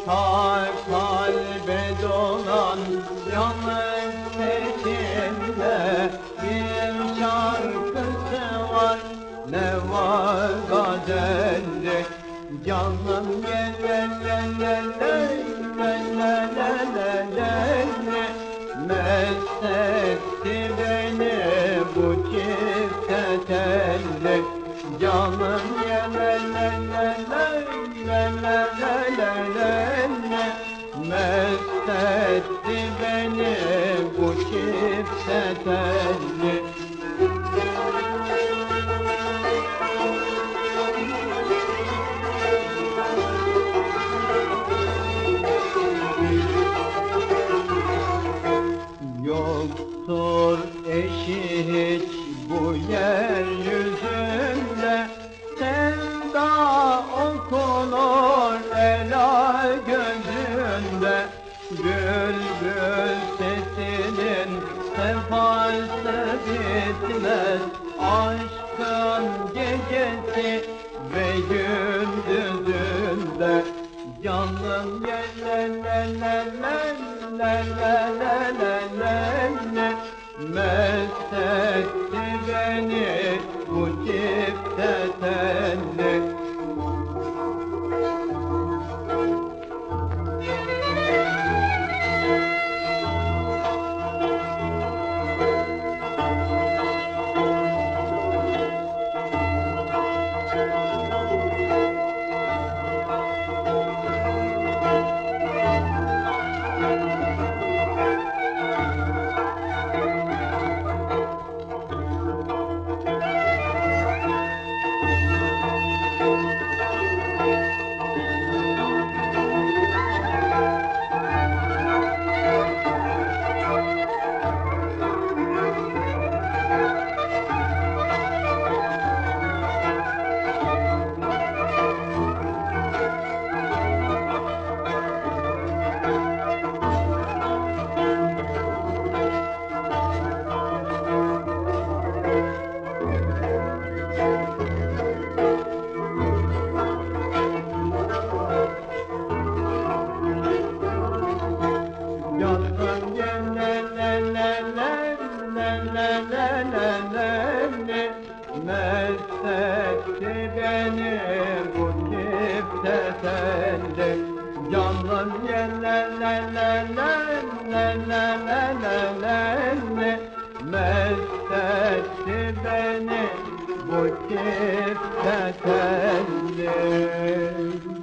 Ta kalbe dolan yalnız sesinde bir şarkısı var. Ne var gazelli canım gel mest etti beni bu çifte telli canım gel mest etti beni bu çifte telli. Yoktur eşi hiç bu yeryüzünde, sevda okunur ela gözünde. Bülbül sesinin sefası bitmez, aşkın gecesi ve gündüzünde. Canım mest etti beni bu çifte telli. Mest etti beni bu çifte telli canım mest etti beni bu çifte telli.